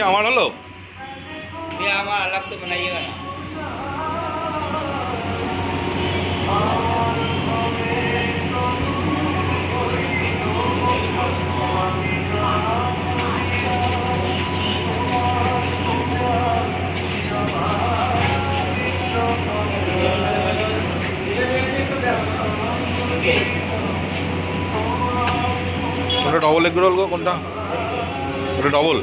আমার হলো ये हमारा अलग से बनाइएगा ना। डबल एग रोल को कोनटा डबल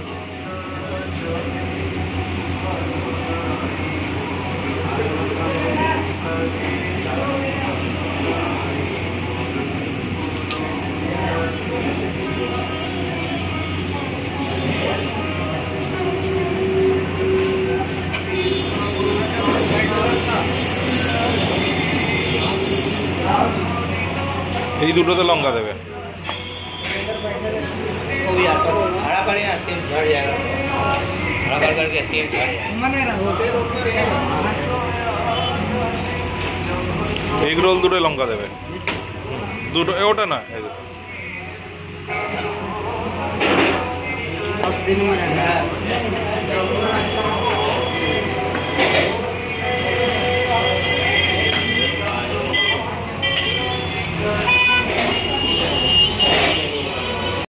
এই দুটোতে লঙ্কা দেবে हरा करेगा तेल झड़ जाएगा। हरा कर करके तेल झड़ जाएगा। एग रोल দুটো লঙ্কা দেবে দুটো ওটা না এই দুটো दिन में